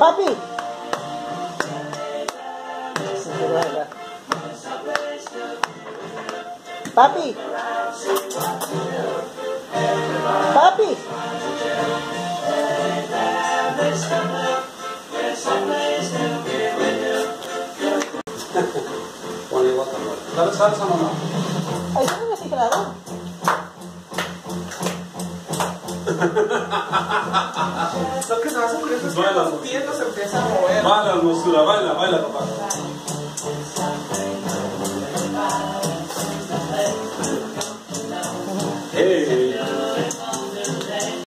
Papi. Papi. Papi. Dale salsa, mamá. Ay, ¿no me teclado? Lo que se hace es que sus piernas se empiezan a mover. Baila, hermosura, baila, baila, papá.